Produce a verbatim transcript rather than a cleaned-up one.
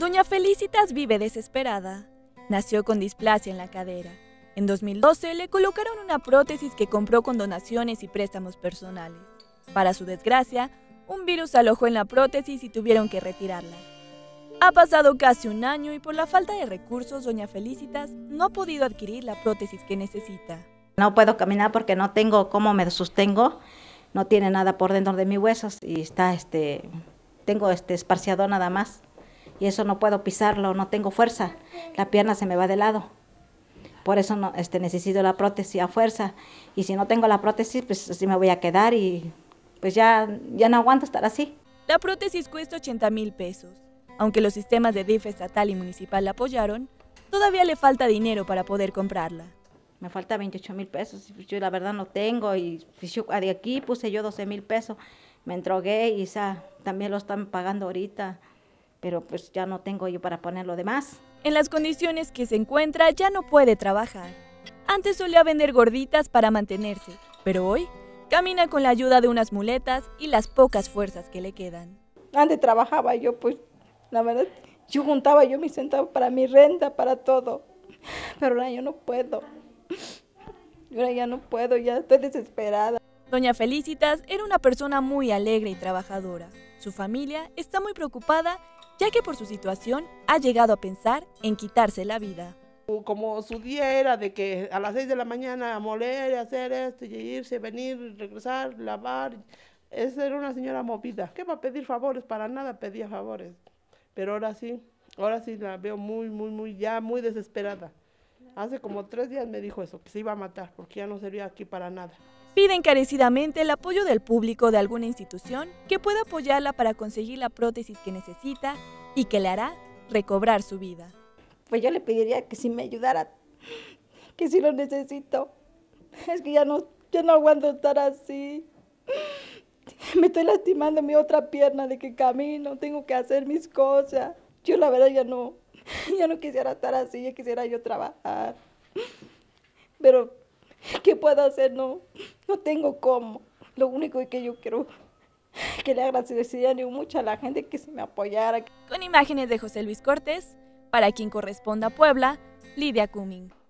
Doña Felicitas vive desesperada. Nació con displasia en la cadera. En dos mil doce le colocaron una prótesis que compró con donaciones y préstamos personales. Para su desgracia, un virus alojó en la prótesis y tuvieron que retirarla. Ha pasado casi un año y por la falta de recursos, Doña Felicitas no ha podido adquirir la prótesis que necesita. No puedo caminar porque no tengo cómo me sostengo, no tiene nada por dentro de mis huesos y está, este, tengo este esparciador nada más y eso no puedo pisarlo, no tengo fuerza, la pierna se me va de lado. Por eso no, este, necesito la prótesis a fuerza y si no tengo la prótesis pues así me voy a quedar y pues ya, ya no aguanto estar así. La prótesis cuesta ochenta mil pesos. Aunque los sistemas de D I F estatal y municipal la apoyaron, todavía le falta dinero para poder comprarla. Me falta veintiocho mil pesos, yo la verdad no tengo y yo de aquí puse yo doce mil pesos, me entregué y esa, también lo están pagando ahorita, pero pues ya no tengo yo para poner lo demás. En las condiciones que se encuentra ya no puede trabajar. Antes solía vender gorditas para mantenerse, pero hoy camina con la ayuda de unas muletas y las pocas fuerzas que le quedan. Antes trabajaba yo, pues la verdad, yo juntaba yo mis centavos para mi renta, para todo, pero ahora yo no puedo. Ahora ya no puedo, ya estoy desesperada. Doña Felicitas era una persona muy alegre y trabajadora. Su familia está muy preocupada, ya que por su situación ha llegado a pensar en quitarse la vida. Como su día era de que a las seis de la mañana moler, hacer esto, y irse, venir, regresar, lavar. Esa era una señora movida. ¿Qué va a pedir favores? Para nada pedía favores. Pero ahora sí, ahora sí la veo muy, muy, muy, ya muy desesperada. Hace como tres días me dijo eso, que se iba a matar, porque ya no servía aquí para nada. Pide encarecidamente el apoyo del público de alguna institución que pueda apoyarla para conseguir la prótesis que necesita y que le hará recobrar su vida. Pues yo le pediría que si me ayudara, que si lo necesito. Es que ya no, ya no aguanto estar así. Me estoy lastimando mi otra pierna de que camino, tengo que hacer mis cosas. Yo la verdad ya no, ya no quisiera estar así, ya quisiera yo trabajar. Pero, ¿qué puedo hacer? No, no tengo cómo. Lo único es que yo quiero que le agradecería mucho a la gente que se me apoyara. Con imágenes de José Luis Cortés, para quien corresponda a Puebla, Lidia Cumming.